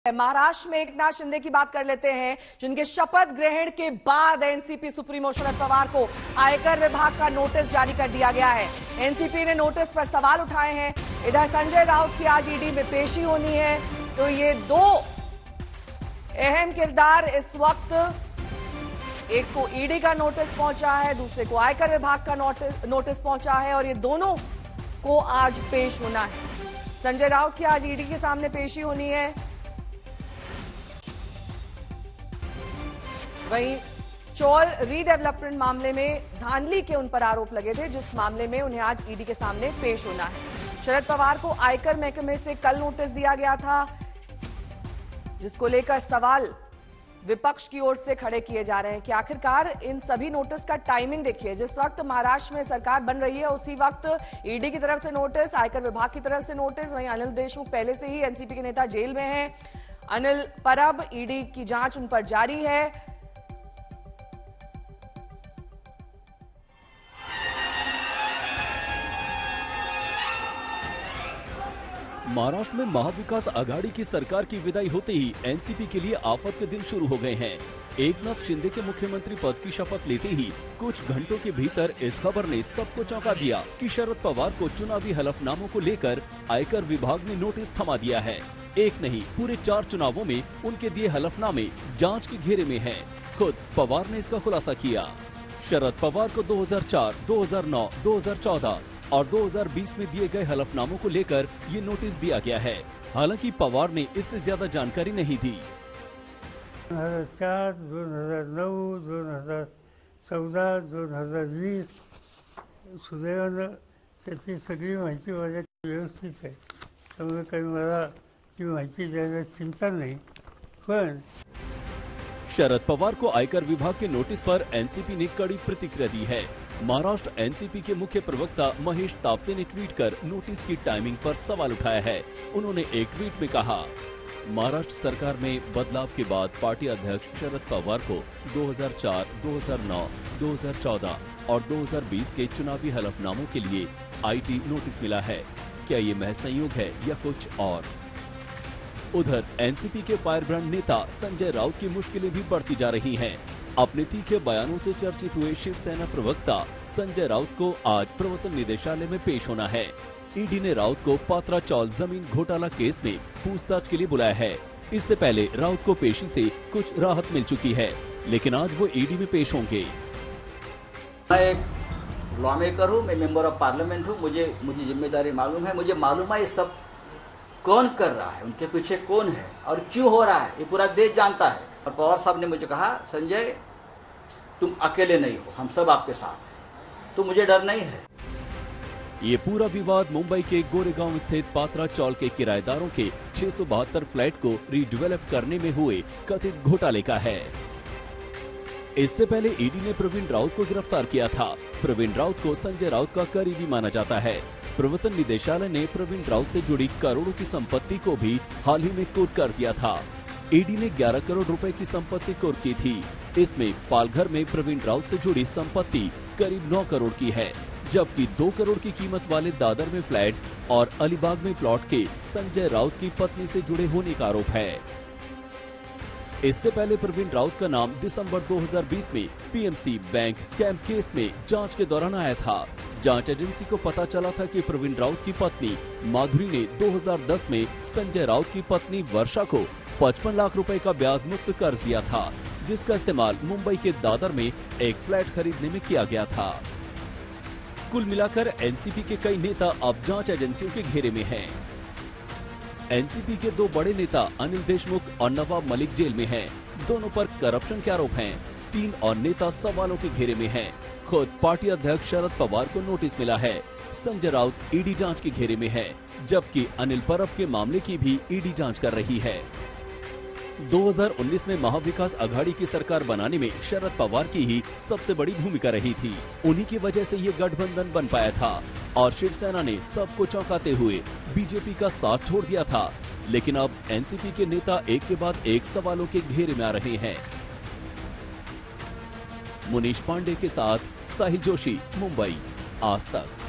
महाराष्ट्र में एकनाथ शिंदे की बात कर लेते हैं, जिनके शपथ ग्रहण के बाद एनसीपी सुप्रीमो शरद पवार को आयकर विभाग का नोटिस जारी कर दिया गया है। एनसीपी ने नोटिस पर सवाल उठाए हैं। इधर संजय राउत की आज ईडी में पेशी होनी है, तो ये दो अहम किरदार इस वक्त, एक को ईडी का नोटिस पहुंचा है, दूसरे को आयकर विभाग का नोटिस पहुंचा है और ये दोनों को आज पेश होना है। संजय राउत की आज ईडी के सामने पेशी होनी है। वहीं चौल रीडेवलपमेंट मामले में धांधली के उन पर आरोप लगे थे, जिस मामले में उन्हें आज ईडी के सामने पेश होना है। शरद पवार को आयकर महकमे से कल नोटिस दिया गया था, जिसको लेकर सवाल विपक्ष की ओर से खड़े किए जा रहे हैं कि आखिरकार इन सभी नोटिस का टाइमिंग देखिए। जिस वक्त महाराष्ट्र में सरकार बन रही है, उसी वक्त ईडी की तरफ से नोटिस, आयकर विभाग की तरफ से नोटिस। वहीं अनिल देशमुख पहले से ही एनसीपी के नेता जेल में हैं। अनिल परब, ईडी की जांच उन पर जारी है। महाराष्ट्र में महाविकास आघाड़ी की सरकार की विदाई होते ही एनसीपी के लिए आफत के दिन शुरू हो गए हैं। एकनाथ शिंदे के मुख्यमंत्री पद की शपथ लेते ही कुछ घंटों के भीतर इस खबर ने सबको चौंका दिया कि शरद पवार को चुनावी हलफनामों को लेकर आयकर विभाग ने नोटिस थमा दिया है। एक नहीं, पूरे 4 चुनावों में उनके दिए हलफनामे जांच के घेरे में हैं। खुद पवार ने इसका खुलासा किया। शरद पवार को 2004, 2009, 2014 और 2020 में दिए गए हलफनामों को लेकर ये नोटिस दिया गया है। हालांकि पवार ने इससे ज्यादा जानकारी नहीं दी। 2004, 2009, 2014, 2020 सुदैवानं त्याची सगळी माहिती माझ्याकडे व्यवस्थित आहे, त्यामुळे काही मला ती माहिती द्यायला चिंता नहीं। पण शरद पवार को आयकर विभाग के नोटिस पर एनसीपी ने कड़ी प्रतिक्रिया दी है। महाराष्ट्र एनसीपी के मुख्य प्रवक्ता महेश तापसे ने ट्वीट कर नोटिस की टाइमिंग पर सवाल उठाया है। उन्होंने एक ट्वीट में कहा, महाराष्ट्र सरकार में बदलाव के बाद पार्टी अध्यक्ष शरद पवार को 2004, 2009, 2014 और 2020 के चुनावी हलफनामों के लिए आईटी नोटिस मिला है। क्या ये महज संयोग है या कुछ और? उधर एनसीपी के फायर ब्रांड नेता संजय राउत की मुश्किलें भी बढ़ती जा रही हैं। अपने तीखे बयानों से चर्चित हुए शिवसेना प्रवक्ता संजय राउत को आज प्रवर्तन निदेशालय में पेश होना है। ईडी ने राउत को पात्रा चौल जमीन घोटाला केस में पूछताछ के लिए बुलाया है। इससे पहले राउत को पेशी से कुछ राहत मिल चुकी है, लेकिन आज वो ईडी में पेश होंगे। मैं एक लॉ मेकर हूँ, मैं मेंबर ऑफ पार्लियामेंट हूँ, मुझे जिम्मेदारी मालूम है। मुझे मालूम है ये सब कौन कर रहा है, उनके पीछे कौन है और क्यों हो रहा है, ये पूरा देश जानता है। और पवार साहब ने मुझे कहा, संजय तुम अकेले नहीं हो, हम सब आपके साथ हैं, तो मुझे डर नहीं है। ये पूरा विवाद मुंबई के गोरेगांव स्थित पात्रा चौल के किराएदारों के 672 फ्लैट को रीडेवलप करने में हुए कथित घोटाले का है। इससे पहले ईडी ने प्रवीण राउत को गिरफ्तार किया था। प्रवीण राउत को संजय राउत का करीबी माना जाता है। प्रवर्तन निदेशालय ने प्रवीण राउत से जुड़ी करोड़ों की संपत्ति को भी हाल ही में कुर्क कर दिया था। ईडी ने 11 करोड़ रुपए की संपत्ति कुर्क की थी। इसमें पालघर में प्रवीण राउत से जुड़ी संपत्ति करीब 9 करोड़ की है, जबकि 2 करोड़ की कीमत वाले दादर में फ्लैट और अलीबाग में प्लॉट के संजय राउत की पत्नी से जुड़े होने का आरोप है। इससे पहले प्रवीण राउत का नाम दिसंबर 2020 में पीएमसी बैंक स्कैम केस में जांच के दौरान आया था। जांच एजेंसी को पता चला था कि प्रवीण राउत की पत्नी माधुरी ने 2010 में संजय राउत की पत्नी वर्षा को 55 लाख रुपए का ब्याज मुक्त कर्ज दिया था, जिसका इस्तेमाल मुंबई के दादर में एक फ्लैट खरीदने में किया गया था। कुल मिलाकर एनसीपी के कई नेता अब जांच एजेंसियों के घेरे में हैं। एनसीपी के 2 बड़े नेता अनिल देशमुख और नवाब मलिक जेल में हैं। दोनों पर करप्शन के आरोप हैं। 3 और नेता सवालों के घेरे में हैं। खुद पार्टी अध्यक्ष शरद पवार को नोटिस मिला है। संजय राउत ईडी जांच के घेरे में है, जबकि अनिल परब के मामले की भी ईडी जांच कर रही है। 2019 में महाविकास आघाड़ी की सरकार बनाने में शरद पवार की ही सबसे बड़ी भूमिका रही थी। उन्हीं की वजह से ये गठबंधन बन पाया था और शिवसेना ने सबको चौंकाते हुए बीजेपी का साथ छोड़ दिया था। लेकिन अब एनसीपी के नेता एक के बाद एक सवालों के घेरे में आ रहे हैं। मुनीश पांडे के साथ साहिल जोशी, मुंबई, आज तक।